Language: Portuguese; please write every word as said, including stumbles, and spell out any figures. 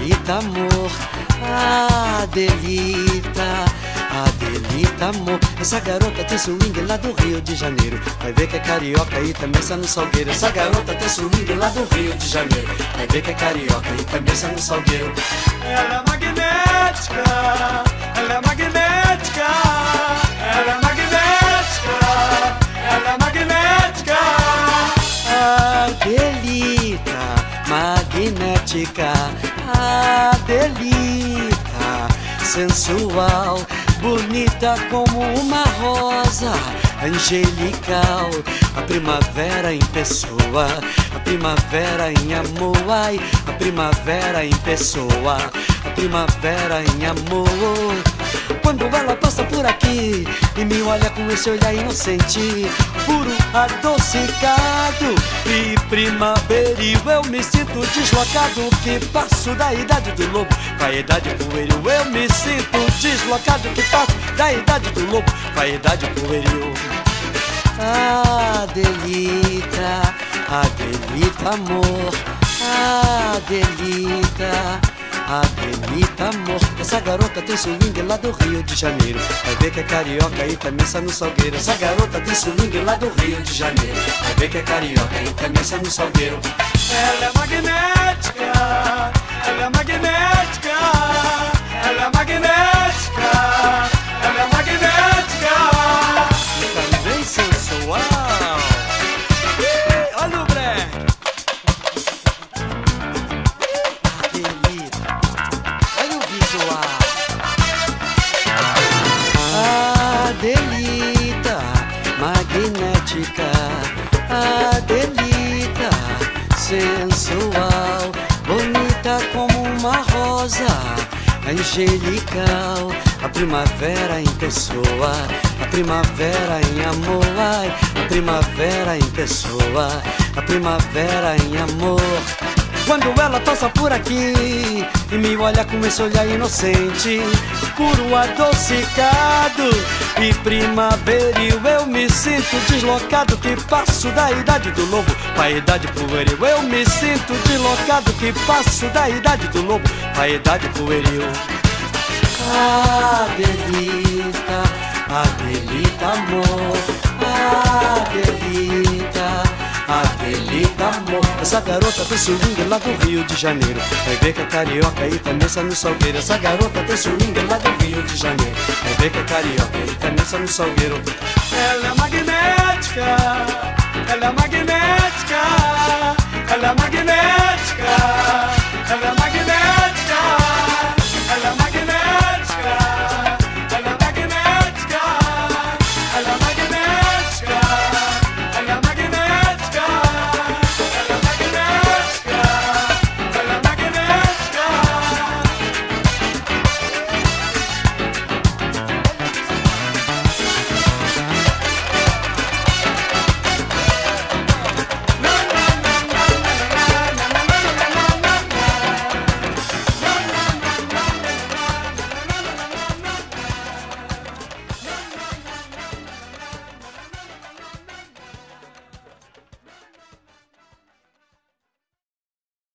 Adelita, amor, Adelita, Adelita, amor. Essa garota tem swing lá do Rio de Janeiro. Vai ver que é carioca e também está no salgueiro. Essa garota tem swing lá do Rio de Janeiro. Vai ver que é carioca e também está no salgueiro. Ela é magnética, ela é magnética, ela é magnética, ela é magnética. Adelita, magnética, Adelita, sensual, bonita como uma rosa, angelical, a primavera em pessoa, a primavera em amor, ai, a primavera em pessoa, a primavera em amor. Quando ela passa por aqui e me olha com esse olhar inocente, puro, adocicado e primaveril, eu me sinto deslocado, que passo da idade do lobo pra idade pueril. Eu me sinto deslocado, que passo da idade do lobo pra idade pueril. Adelita, Adelita, amor, Adelita, Adelita, amor. Essa garota tem swing lá do Rio de Janeiro. Vai ver que é carioca e também está no salgueiro. Essa garota tem swing lá do Rio de Janeiro. Vai ver que é carioca e também está no salgueiro. Ela é magnética, ela é magnética, ela é magnética, ela é magnética. E também sensual. Ih, olha o break. Adelita, olha o visual. Adelita, magnética, Adelita, sensual, bonita como uma rosa, angelical, a primavera em pessoa, a primavera em amor, ai, a primavera em pessoa, a primavera em amor. Quando ela passa por aqui e me olha com esse olhar inocente, puro, adocicado e primaveril, eu me sinto deslocado, que passo da idade do lobo pra idade pueril. Eu me sinto deslocado, que passo da idade do lobo pra idade pueril. Adelita, Adelita, amor, Adelita, Adelita, amor. Essa garota tem swing lá do Rio de Janeiro. Vai ver que é carioca e também está no salgueiro. Essa garota tem swing lá do Rio de Janeiro. Vai ver que é carioca e também está no salgueiro. Ela é magnética, ela é magnética, ela é magnética.